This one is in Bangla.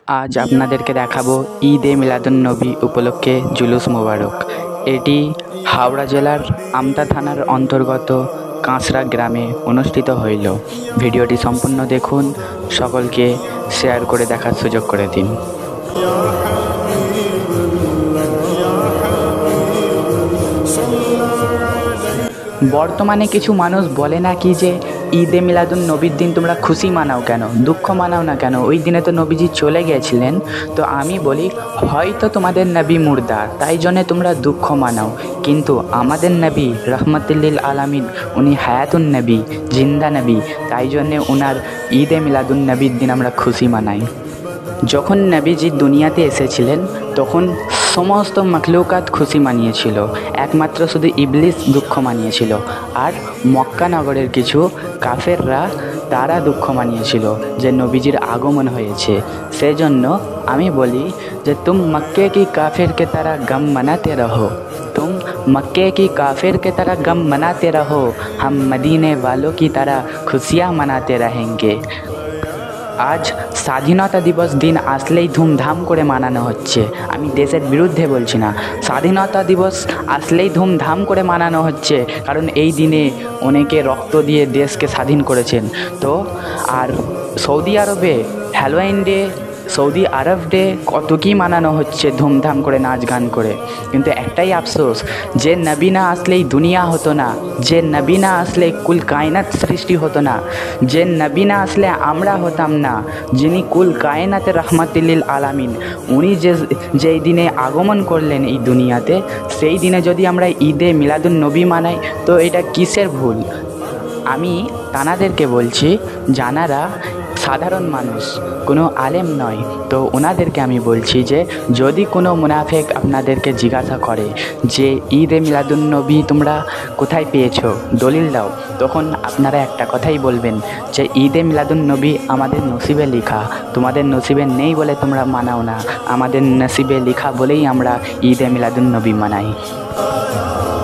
আজ আপনাদেরকে দেখাবো ঈদে মিলাদুন্নবী উপলক্ষে জুলুস মোবারক। এটি হাওড়া জেলার আমতা থানার অন্তর্গত কাঁচরা গ্রামে অনুষ্ঠিত হইল। ভিডিওটি সম্পূর্ণ দেখুন, সকলকে শেয়ার করে দেখার সুযোগ করে দিন। বর্তমানে কিছু মানুষ বলে নাকি যে ঈদে মিলাদুন্নবীর দিন তোমরা খুশি মানাও কেন, দুঃখ মানাও না কেন, ওই দিনে তো নবীজি চলে গেছিলেন। তো আমি বলি, হয়তো তোমাদের নবী মুর্দা, তাই জন্যে তোমরা দুঃখ মানাও, কিন্তু আমাদের নবী রহমতুল্লিল আলামিন, উনি হায়াতুন নবী, জিন্দা নবী, তাই জন্যে ওনার ঈদে মিলাদুন্নবীর দিন আমরা খুশি মানাই। যখন নবীজি দুনিয়াতে এসেছিলেন তখন সমস্ত মখলুকাত খুশি মানিয়েছিল, একমাত্র শুধু ইবলিস দুঃখ মানিয়েছিল। আর মক্কা নগরের কিছু কাফেররা তারা দুঃখ মানিয়েছিল যে নবীজির আগমন হয়েছে। সেজন্য আমি বলি যে তুম মক্কে কি কাফেরকে তারা গম মানাতে রহো, तुम मक्के की काफिर के तरह गम मनाते रहो, हम मदीने वालों की तरह खुशियाँ मनाते रहेंगे। আজ স্বাধীনতা দিবস দিন আসলেই ধুমধাম করে মানানো হচ্ছে। আমি দেশের বিরুদ্ধে বলছি না, স্বাধীনতা দিবস আসলেই ধুমধাম করে মানানো হচ্ছে, কারণ এই দিনে অনেকে রক্ত দিয়ে দেশকে স্বাধীন করেছেন। তো আর সৌদি আরবে Halloween day, Saudi Arab day কত কী মানানো হচ্ছে ধুমধাম করে, নাচ গান করে। কিন্তু একটাই আফসোস, যে নবী না আসলেই দুনিয়া হতো না, যে নবী না আসলে কুল কায়নাত সৃষ্টি হতো না, যে নবী না আসলে আমরা হতাম না, যিনি কুল কায়নাতের রহমতুল্লিল আলামিন, উনি যেই দিনে আগমন করলেন এই দুনিয়াতে, সেই দিনে যদি আমরা ঈদে মিলাদুন্নবী মানাই তো এটা কিসের ভুল? আমি তানাদেরকে বলছি, যারা সাধারণ মানুষ, কোনো আলেম নয়, তো ওনাদেরকে আমি বলছি যে যদি কোনো মুনাফেক আপনাদেরকে জিজ্ঞাসা করে যে ঈদে মিলাদুন্নবী তোমরা কোথায় পেয়েছো, দলিল দাও, তখন আপনারা একটা কথাই বলবেন যে ঈদে মিলাদুন্নবী আমাদের নসিবে লেখা, তোমাদের নসিবে নেই বলে তোমরা মানাও না, আমাদের নসিবে লেখা বলেই আমরা ঈদে মিলাদুন্নবী মানাই।